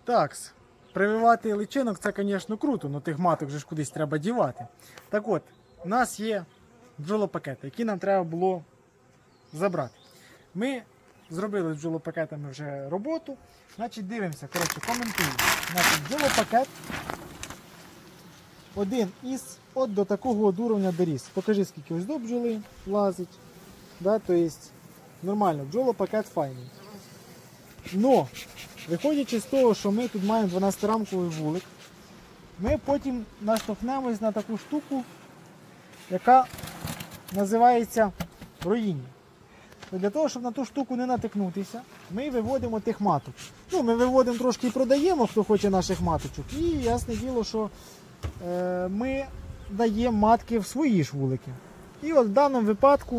Так, прививати личинок це, звісно, круто, але тих маток же ж кудись треба дівати. Так от, у нас є бджолопакети, які нам треба було забрати. Ми зробили з бджолопакетами вже роботу. Значить, дивимося, коротше, коментуємо. Значить, бджолопакет один із от до такого от уровня доріс. Покажи, скільки ось до бджоли лазить. Да, тобто, нормально, бджолопакет файний. Но, виходячи з того, що ми тут маємо 12-рамковий вулик, ми потім наштовхнемось на таку штуку, яка називається роїння. Для того, щоб на ту штуку не натикнутися, ми виводимо тих маток. Ну, ми виводимо трошки і продаємо, хто хоче наших маточок. І ясне діло, що ми даємо матки в свої ж вулики. І от в даному випадку,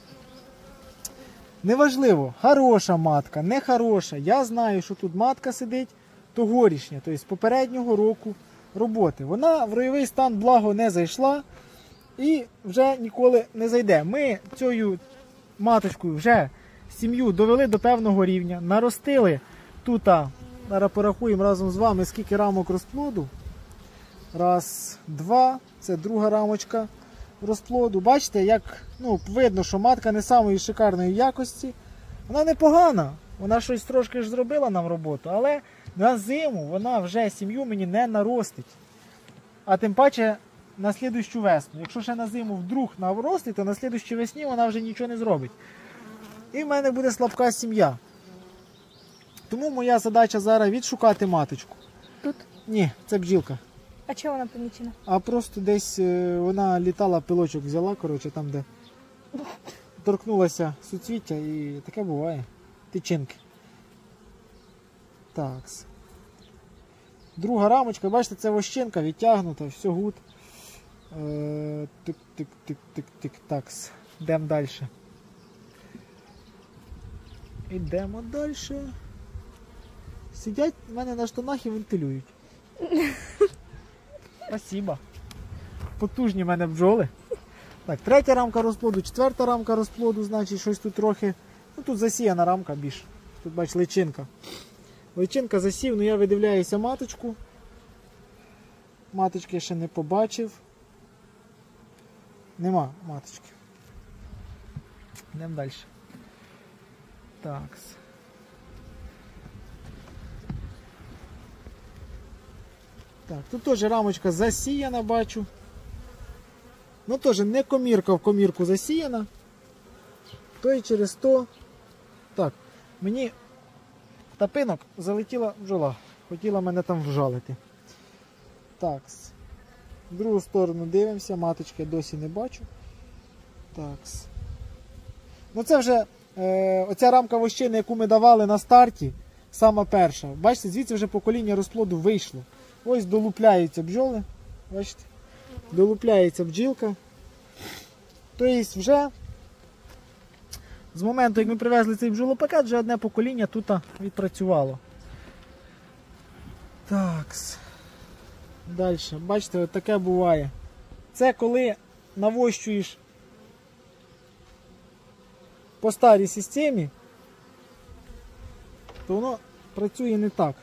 неважливо, хороша матка, не хороша. Я знаю, що тут матка сидить тогорічня, тобто з попереднього року роботи. Вона в ройовий стан благо не зайшла і вже ніколи не зайде. Ми цією маточкою вже сім'ю довели до певного рівня, наростили тут, зараз порахуємо разом з вами, скільки рамок розплоду. Раз, два, це друга рамочка розплоду. Бачите, як видно, що матка не самої шикарної якості. Вона непогана, вона щось трошки ж зробила нам роботу, але на зиму вона вже сім'ю мені не наростить. А тим паче на слідущу весну. Якщо ще на зиму вдруг наростить, то на слідущій весні вона вже нічого не зробить. І в мене буде слабка сім'я. Тому моя задача зараз відшукати маточку. Тут? Ні, це бджілка. А чого вона помічена? А просто десь вона літала, пилочок взяла, коротше, там де торкнулася суцвіття і таке буває. Тичинки. Так. Друга рамочка, бачите, це вощинка відтягнута, все гуд. Тик-тик-тик-тик-тик, такс. Йдемо далі. Йдемо далі. Сидять в мене на штанах і вентилюють. Спасибо. Потужні в мене бджоли. Так, третя рамка розплоду, четверта рамка розплоду, значить щось тут трохи. Ну тут засіяна рамка більш. Тут бач личинка. Личинка засів, ну я видивляюся маточку. Маточки ще не побачив. Нема маточки. Йдемо далі. Так. Так, тут теж рамочка засіяна, бачу. Ну теж не комірка в комірку засіяна. То і через то. Так, мені тапинок залетіла бджола. Хотіла мене там вжалити. Так. В другу сторону дивимося, маточки досі не бачу. Так. Ну це вже оця рамка вощини, яку ми давали на старті, сама перша. Бачите, звідси вже покоління розплоду вийшло. Ось долупляються бджоли. Бачите? Долупляється бджілка. Тобто вже з моменту, як ми привезли цей бджолопакет, вже одне покоління тут відпрацювало. Так. Далі. Бачите, от таке буває. Це коли навощуєш по старій системі, то воно працює не так.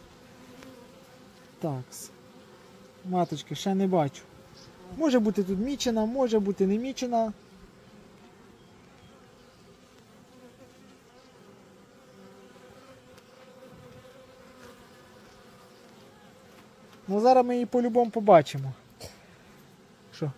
Так. Маточки ще не бачу. Може бути тут мічена, може бути не мічена. Ну зараз ми її по-любому побачимо. Що?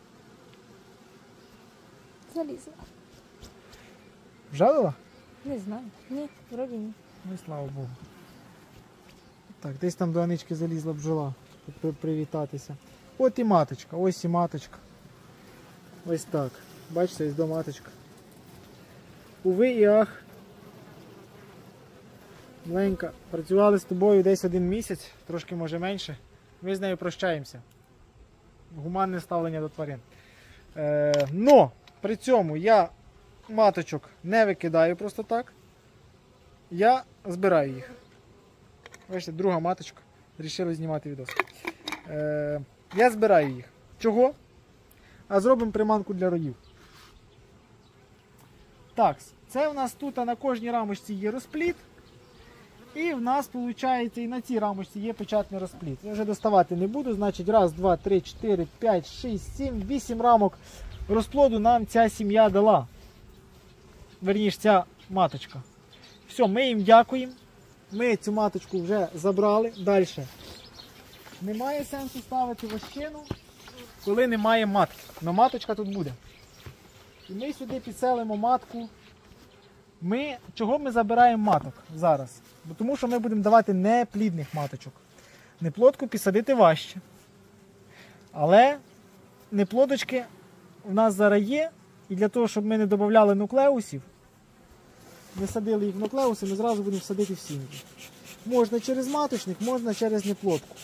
Залізла. Вжалила? Не знаю. Ні, вроді ні. Ну і слава Богу. Так, десь там до Анички залізла бджола. Привітатися. От і маточка, ось і маточка. Ось так. Бачите, ось до маточка. Уви і ах. Маленька. Працювали з тобою десь 1 місяць, трошки може менше. Ми з нею прощаємося. Гуманне ставлення до тварин. Но при цьому я маточок не викидаю просто так. Я збираю їх. Бачите, друга маточка. Рішили знімати відео. Я збираю їх. Чого? А зробимо приманку для роїв. Так, це у нас тут на кожній рамочці є розплід. І в нас виходить і на цій рамочці є печатний розплід. Я вже доставати не буду, значить 1, 2, 3, 4, 5, 6, 7, 8 рамок розплоду нам ця сім'я дала. Верніше, ця маточка. Все, ми їм дякуємо. Ми цю маточку вже забрали. Далі. Немає сенсу ставити вощину, коли немає матки. Но маточка тут буде. І ми сюди підселимо матку. Чого ми забираємо маток зараз? Бо тому що ми будемо давати неплідних маточок. Неплодку підсадити важче. Але неплодочки в нас зараз є. І для того, щоб ми не додавали нуклеусів, не садили їх в нуклеуси, ми зразу будемо садити в сім'ї. Можна через маточник, можна через неплодку.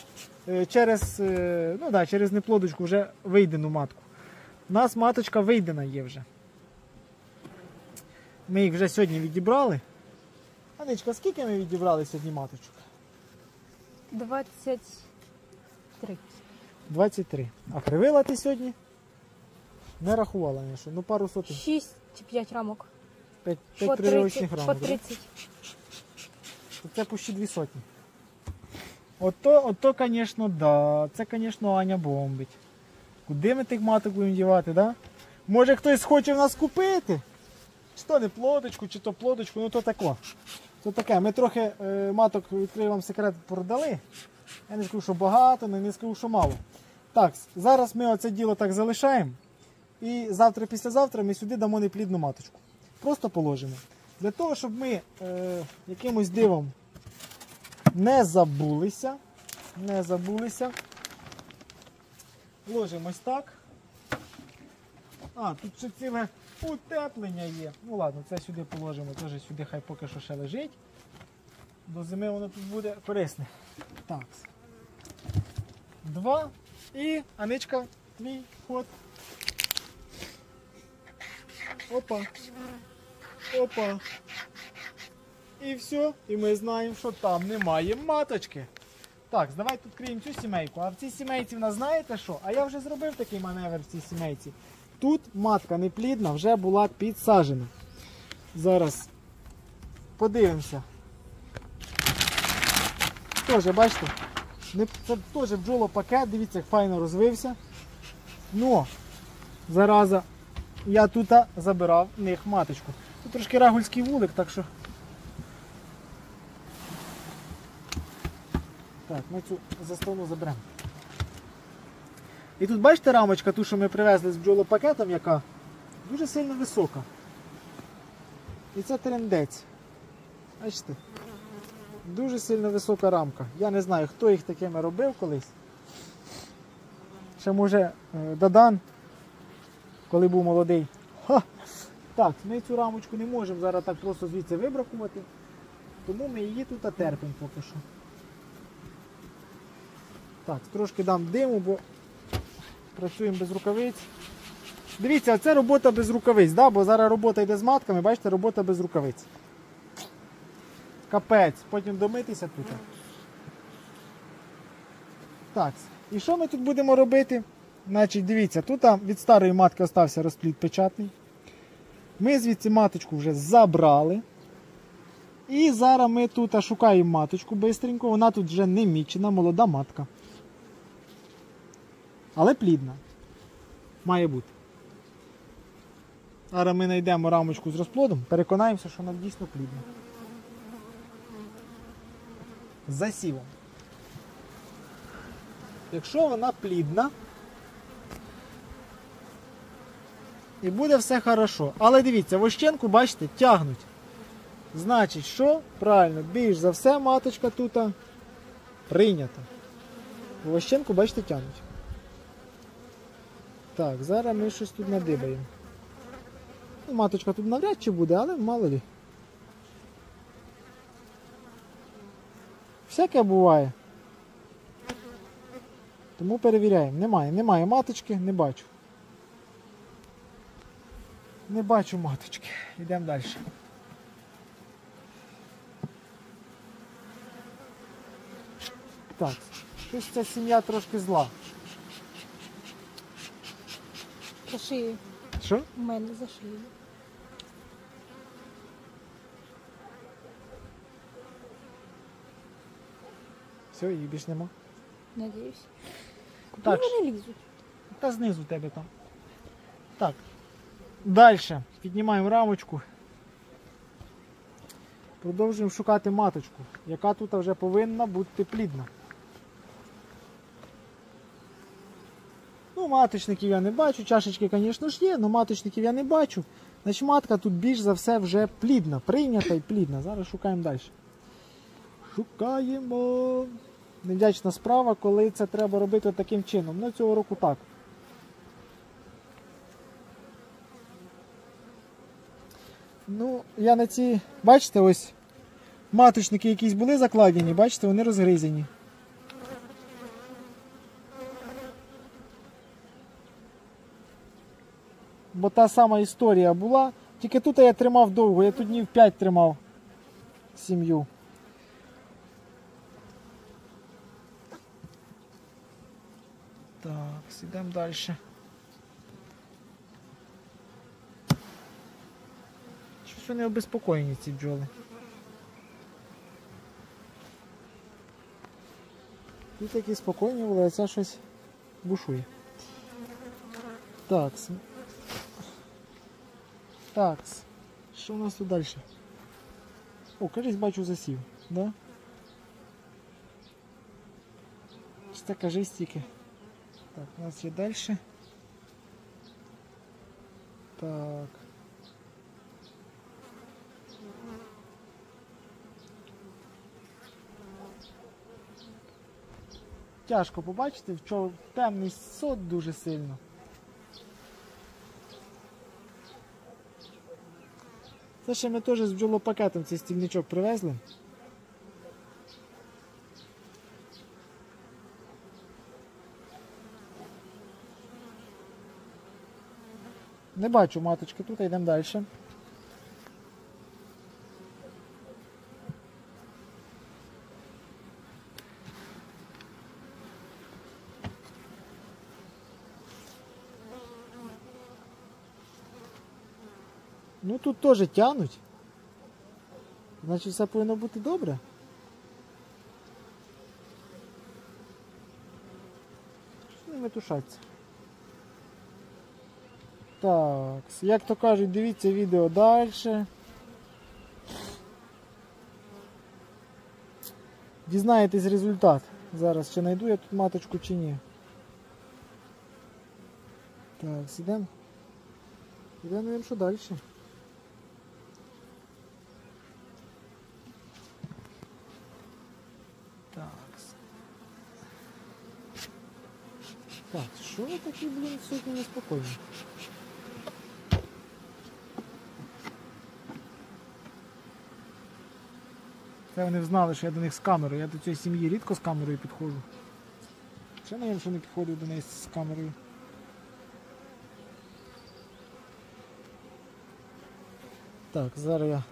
Через неплодочку вже вийдену матку. У нас маточка вийдена є вже. Ми їх вже сьогодні відібрали. Анечка, скільки ми відібрали сьогодні маточок? 23. 23. А привила ти сьогодні? Не рахувала, Аніша. Ну пару сотень. 6 чи 5 рамок. 5 По прививочних 30. По рамок. Да? 30. Це почти 2 сотні. Ото, звісно, да. Це, звісно, Аня бомбить. Куди ми тих маток будемо дівати, да? Може хтось хоче в нас купити? Чи то не плодочку, чи то плодочку, ну то тако. То таке. Ми трохи маток, відкрию вам секрет, продали. Я не скажу, що багато, але не скажу, що мало. Так, зараз ми оце діло так залишаємо. І завтра-післязавтра ми сюди дамо неплідну маточку. Просто положимо. Для того, щоб ми якимось дивом не забулися. Ложимо ось так. Тут ще ціле утеплення є. Ну ладно, це сюди положимо, теж сюди хай поки що ще лежить. До зими воно тут буде корисне. Так. 2. І, Аничка, твій ход. Опа. Опа. І все. І ми знаємо, що там немає маточки. Так, давайте відкриємо цю сімейку. А в цій сімейці в нас знаєте що? А я вже зробив такий маневр в цій сімейці. Тут матка неплідна вже була підсаджена. Зараз подивимося. Тоже, бачите, це теж бджолопакет, дивіться, як файно розвився. Но, зараза, я тут забирав в них маточку. Тут трошки рагульський вулик, так що... Так, ми цю заставну заберемо. І тут бачите рамочка, ту, що ми привезли з бджолопакетом, яка дуже сильно висока. І це трендець. Бачите? Дуже сильно висока рамка. Я не знаю, хто їх такими робив колись. Ще може Дадан, коли був молодий. Ха! Так, ми цю рамочку не можемо зараз так просто звідси вибракувати, тому ми її тут терпимо поки що. Так, трошки дам диму, бо працюємо без рукавиць. Дивіться, це робота без рукавиць, да? Бо зараз робота йде з матками, бачите, робота без рукавиць. Капець, потім домитися тут. Так, і що ми тут будемо робити? Значить, дивіться, тут від старої матки остався розплід печатний. Ми звідси маточку вже забрали. І зараз ми тут шукаємо маточку бистренько. Вона тут вже не мічена, молода матка. Але плідна. Має бути. Зараз ми знайдемо рамочку з розплодом, переконаємося, що вона дійсно плідна. З засівом. Якщо вона плідна, і буде все хорошо. Але дивіться, вощенку, бачите, тягнуть. Значить, що? Правильно, більш за все маточка тут прийнята. Вощенку, бачите, тягнуть. Так, зараз ми щось тут надибаємо. Ну, маточка тут навряд чи буде, але мало ли. Всяке буває. Тому перевіряємо. Немає маточки, не бачу. Не бачу маточки. Йдемо далі. Так, щось ця сім'я трошки зла. За шиєю. Що? У мене за шиєю. . Все, їх більш нема. Надіюсь. Куди Так. вони лізуть? Та знизу тебе там. Так. Далі. Піднімаємо рамочку. Продовжуємо шукати маточку, яка тут вже повинна бути плідна. Ну, маточників я не бачу, чашечки, звісно ж є, але маточників я не бачу. Значить, матка тут більш за все вже плідна, прийнята і плідна. Зараз шукаємо далі. Шукаємо. Невдячна справа, коли це треба робити таким чином. Ну, цього року так. Ну, я на ці, бачите, ось маточники якісь були закладені, бачите, вони розгризені. Бо та сама історія була, тільки тут я тримав довго, я тут днів 5 тримав сім'ю. Так, ідемо далі. Щось вони обеспокоєні, ці бджоли. Тут такі спокійні були, а це щось бушує. Такс. Такс. Що у нас тут далі? О, кажись, бачу засів, да? Чи це кажись тільки? Так, у нас є далі. Так. Тяжко побачити, що темний сот дуже сильно. Це ще ми теж з бджолопакетом цей стільничок привезли. Не бачу маточки тут, йдемо далі. Ну тут теж тянуть. Значить все повинно бути добре. Що не метушаться? Так, як то кажуть, дивіться відео далі. Дізнаєтесь результат. Зараз, чи знайду я тут маточку, чи ні. Так, сідемо. Ідемо, що далі. Так, що ви такі, блін, сьогодні неспокійні? Це вони знали, що я до них з камерою. Я до цієї сім'ї рідко з камерою підходжу. Ще не що не підходив до неї з камерою. Так, зараз я...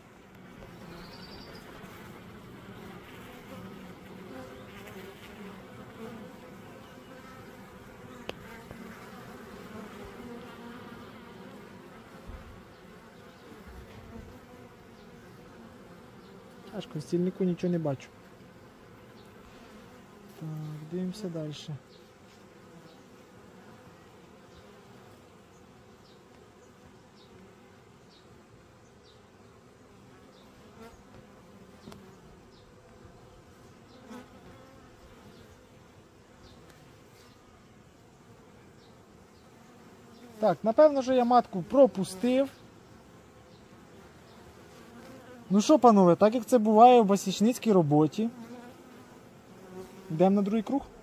Тяжко, в стільнику нічого не бачу. Так, дивимося далі. Так, напевно, що я матку пропустив. Ну що, панове, так як це буває в басічницькій роботі, йдемо на другий круг.